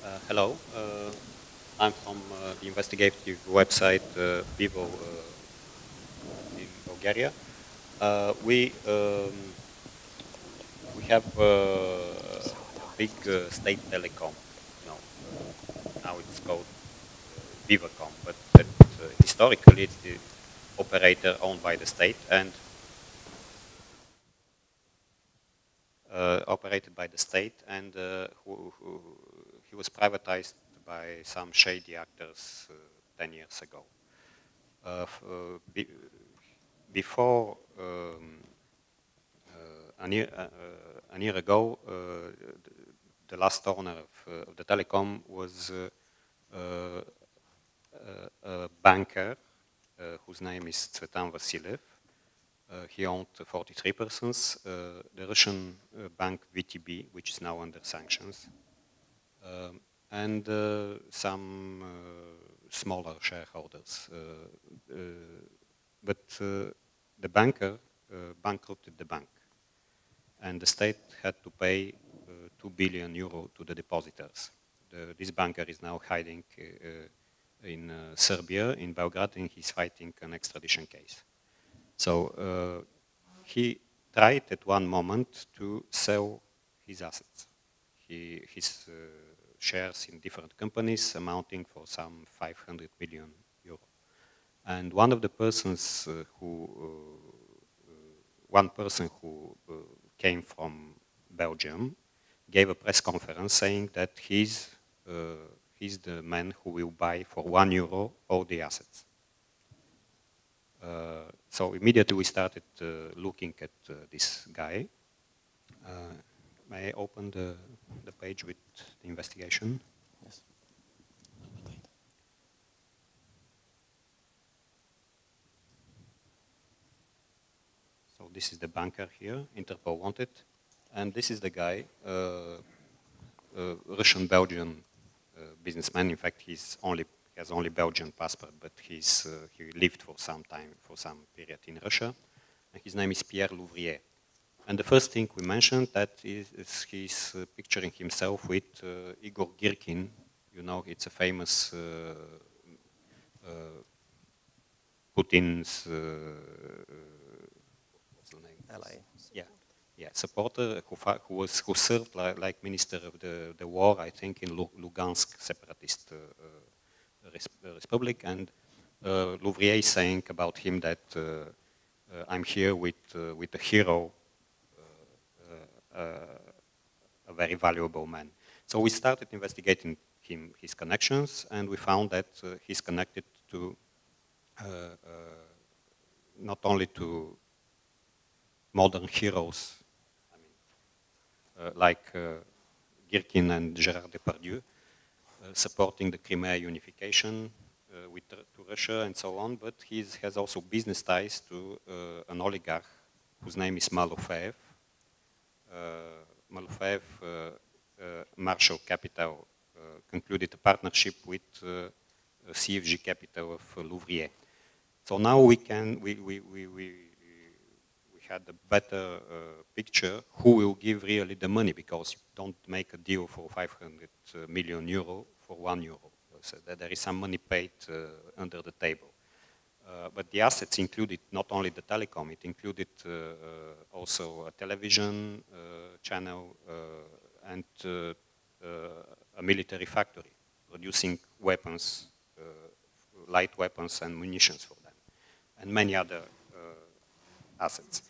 Hello, I'm from the investigative website Vivo in Bulgaria. We have a big state telecom. Now it's called Vivacom, but historically it's the operator owned by the state and operated by the state, and he was privatized by some shady actors 10 years ago. Before a year ago, the last owner of the telecom was a banker whose name is Tsvetan Vasiliev. He owned 43%. The Russian bank VTB, which is now under sanctions, and some smaller shareholders. But the banker bankrupted the bank, and the state had to pay 2 billion euro to the depositors. This banker is now hiding in Serbia, in Belgrade, and he's fighting an extradition case. So he tried at one moment to sell his assets. His shares in different companies amounting for some 500 million euro. And one person who came from Belgium gave a press conference saying that he's the man who will buy for €1 all the assets. So immediately we started looking at this guy. May I open the page with the investigation? Yes. So this is the banker here, Interpol wanted, and this is the guy, Russian-Belgian businessman. In fact, he has only Belgian passport, but he lived for some time, for some period in Russia. And his name is Pierre Louvrier. And the first thing we mentioned that is he's picturing himself with Igor Girkin. You know, it's a famous Putin's what's the name? Ally. Yeah, supporter who served like minister of the war, I think, in Lugansk separatist republic. And Louvrier is saying about him that I'm here with a hero, a very valuable man. So we started investigating his connections, and we found that he's connected to not only to modern heroes, like Girkin and Gérard Depardieu, supporting the Crimea unification to Russia and so on, but he has also business ties to an oligarch whose name is Malofeev. Malofeev, Marshall Capital, concluded a partnership with CFG Capital of Louvrier. So now we had a better picture who will give really the money, because you don't make a deal for 500 million euro for €1. So that there is some money paid under the table. But the assets included not only the telecom, it included also a television channel and a military factory producing weapons, light weapons and munitions for them, and many other assets.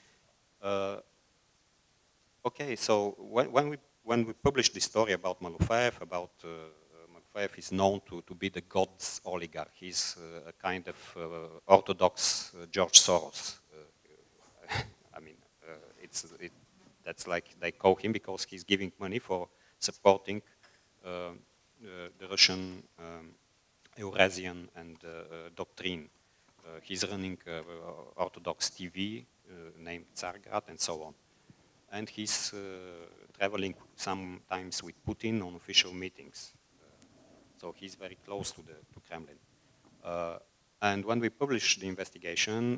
Okay, so when we published this story about Malofeev, Malofeev is known to be the God's oligarch. He's a kind of orthodox George Soros. I mean, that's like they call him, because he's giving money for supporting the Russian Eurasian and doctrine. He's running Orthodox TV named Tsargrad and so on. And he's traveling sometimes with Putin on official meetings. So he's very close to Kremlin. And when we published the investigation,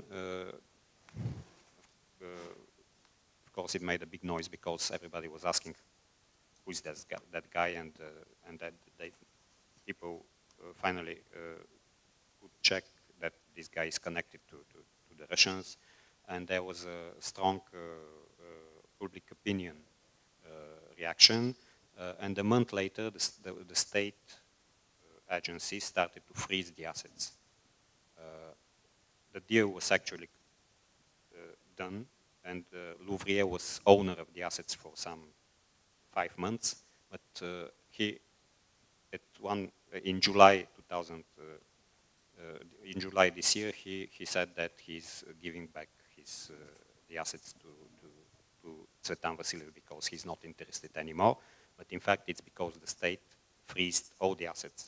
of course it made a big noise, because everybody was asking who's that guy, and that people finally could check that this guy is connected to the Russians, and there was a strong public opinion reaction, and a month later the state agency started to freeze the assets. The deal was actually done, and Louvrier was owner of the assets for some 5 months, but in July 2000, in July this year, he said that he's giving back the assets to Tsvetan Vasiliev because he's not interested anymore. But in fact, it's because the state freezed all the assets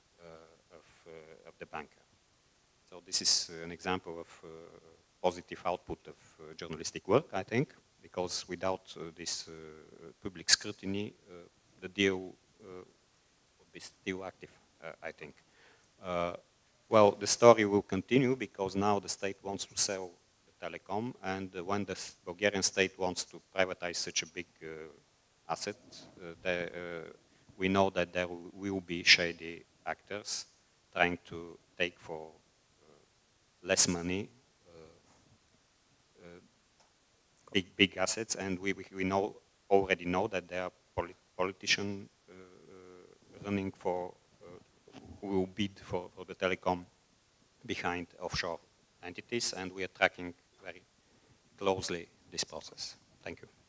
of the banker. So this is an example of positive output of journalistic work, I think, because without this public scrutiny, the deal would be still active, I think. Well, the story will continue because now the state wants to sell the telecom, and when the Bulgarian state wants to privatize such a big asset, we know that there will be shady actors trying to take for less money big assets, and we already know that there are politicians running for who will bid for the telecom behind offshore entities, and we are tracking very closely this process. Thank you.